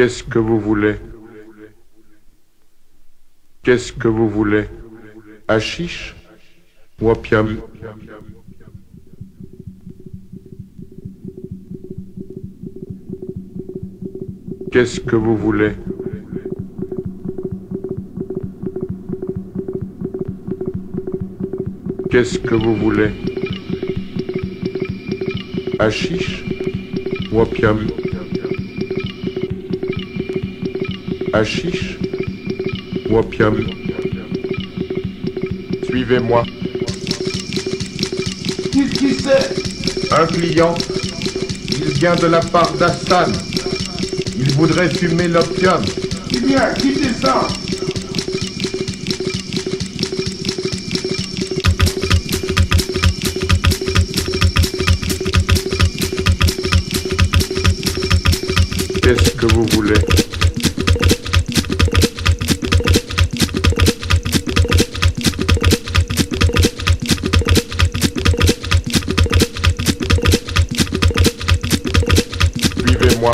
Qu'est-ce que vous voulez? Qu'est-ce que vous voulez? Hashish ou opium? Qu'est-ce que vous voulez? Qu'est-ce que vous voulez? Hashish ou opium? Hashish ou opium? Suivez-moi. Qu'est-ce qui c'est? Un client. Il vient de la part d'Hassan. Il voudrait fumer l'opium. Eh bien, quittez ça. Qu'est-ce que vous voulez? Suivez-moi.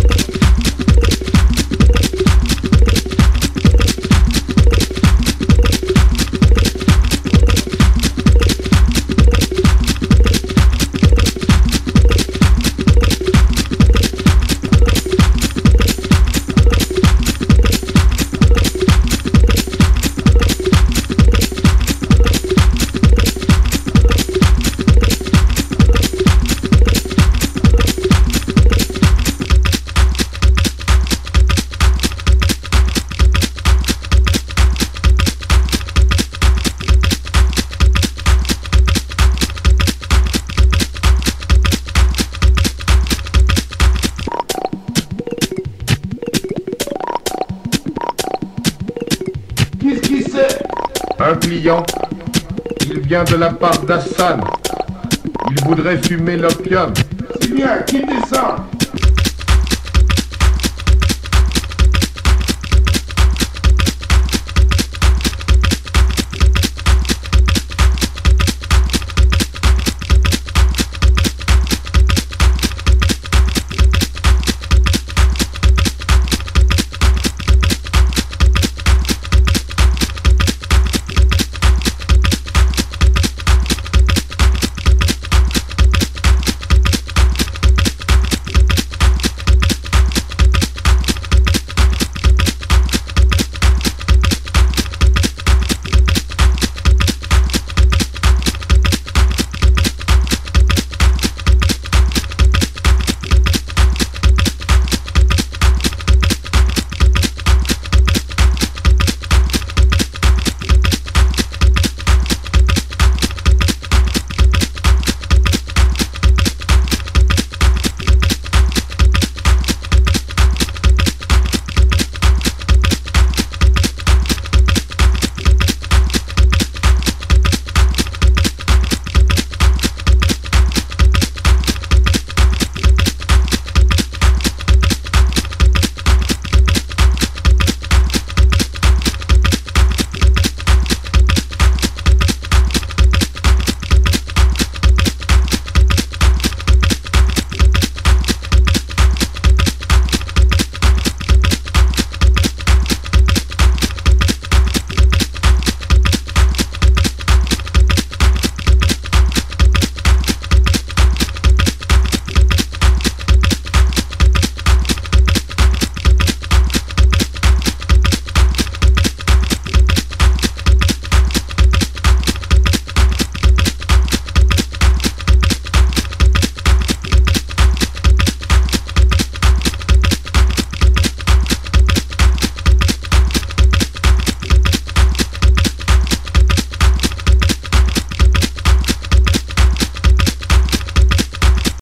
Qu'est-ce qui c'est? Un client. Il vient de la part d'Hassan. Il voudrait fumer l'opium. C'est bien, quittez ça.